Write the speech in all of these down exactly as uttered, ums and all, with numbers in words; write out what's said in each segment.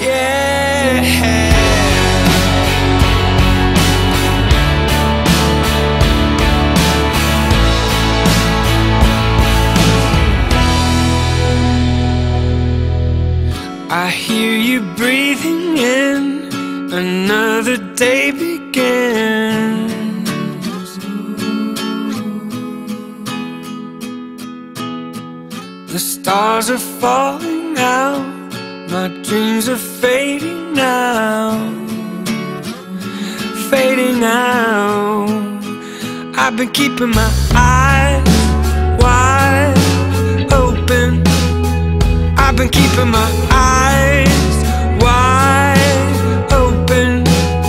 yeah. I hear you breathing in, another day begins. The stars are falling out, my dreams are fading now, fading out. I've been keeping my eyes wide open, I've been keeping my eyes wide open.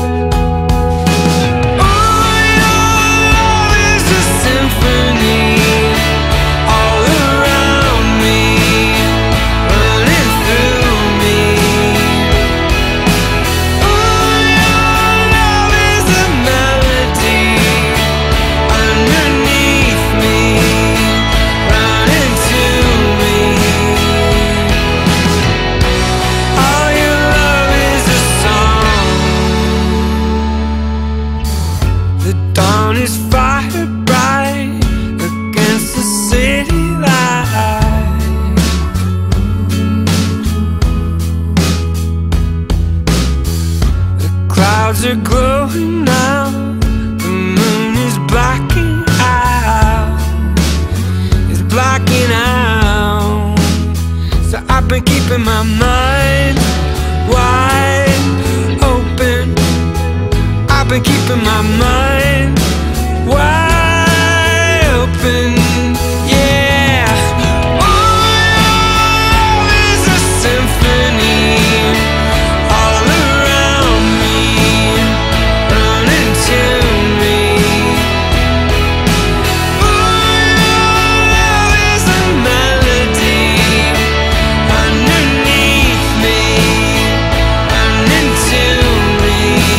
Oh, your love is a symphony all around me, running through me. Oh, your love is a melody underneath me, running to me. Dawn is fire bright against the city light. The clouds are glowing now, the moon is blacking out, it's blacking out. So I've been keeping my mind wide open, I've been keeping my mind wide open, yeah. Oh, love is a symphony all around me, running to me. Oh, love is a melody underneath me, running to me.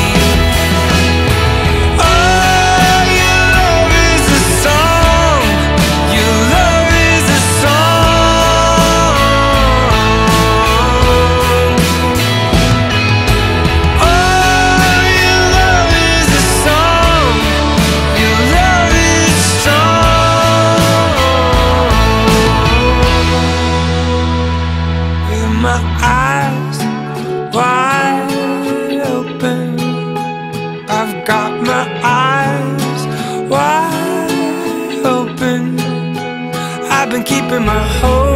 My eyes wide open, I've got my eyes wide open, I've been keeping my hope